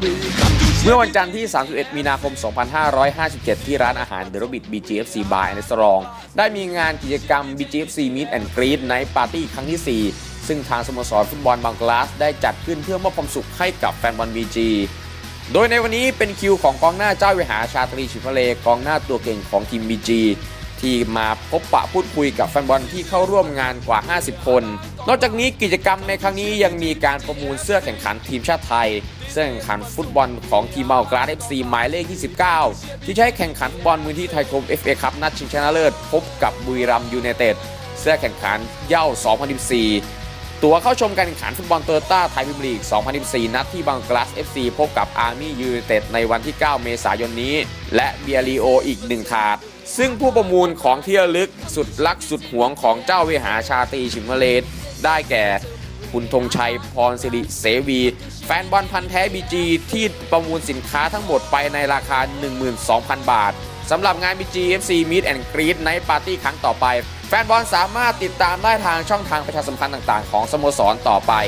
เมื่อวันจันทร์ที่ 31 มีนาคม 2557 ที่ร้านอาหาร The Rabbit BGFC Bar and Restaurant ได้มีงานกิจกรรม BGFC Meet and Greet Night Party ครั้งที่ 4 ซึ่งทางสโมสรฟุตบอลบางกลาสได้จัดขึ้นเพื่อมอบความสุขให้กับแฟนบอล BG โดยในวันนี้เป็นคิวของกองหน้าเจ้าวิหารชาตรีฉิมทะเลกองหน้าตัวเก่งของทีม BG ที่มาพบปะพูดคุยกับแฟนบอลที่เข้าร่วมงานกว่า 50 คน นอกจากนี้กิจกรรมในครั้งนี้ยังมีการประมูลเสื้อแข่งขันทีมชาติไทยเสื้อแข่งขันฟุตบอลของทีมบางกลาส FC หมายเลข 29 ที่ใช้แข่งขันฟุตบอลมูลที่ไทยคม FA คัพนัดชิงชนะเลิศพบกับบุรีรัมย์ยูไนเต็ดเสื้อแข่งขันเหย้า 2014 ตั๋วเข้าชมการแข่งขันฟุตบอลโตโยต้าไทยพรีเมียร์ลีก 2014 นัดที่บางกลาส FC พบกับอาร์มี่ยูไนเต็ดในวันที่ 9 เมษายนนี้และเบียร์ลีโออีก1ถาดซึ่งผู้ประมูลของที่ระลึกสุดรักสุดหวงของเจ้าวิหารชาตรีฉิมทะเลได้แก่คุณธงชัยพรศิริเสวีแฟนบอลพันธุ์แท้ BG ที่ประมูลสินค้าทั้งหมดไปในราคา 12,000 บาทสำหรับงาน BGFC Meet and Greet Night Party ครั้งต่อไปแฟนบอลสามารถติดตามได้ทางช่องทางประชาสัมพันธ์ต่างๆของสโมสรต่อไป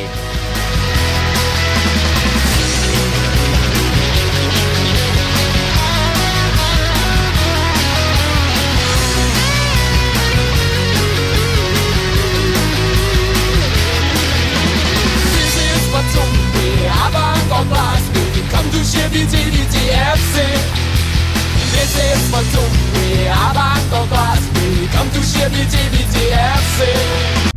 This is for two, we are Bangkok Glass. We come to share BGFC.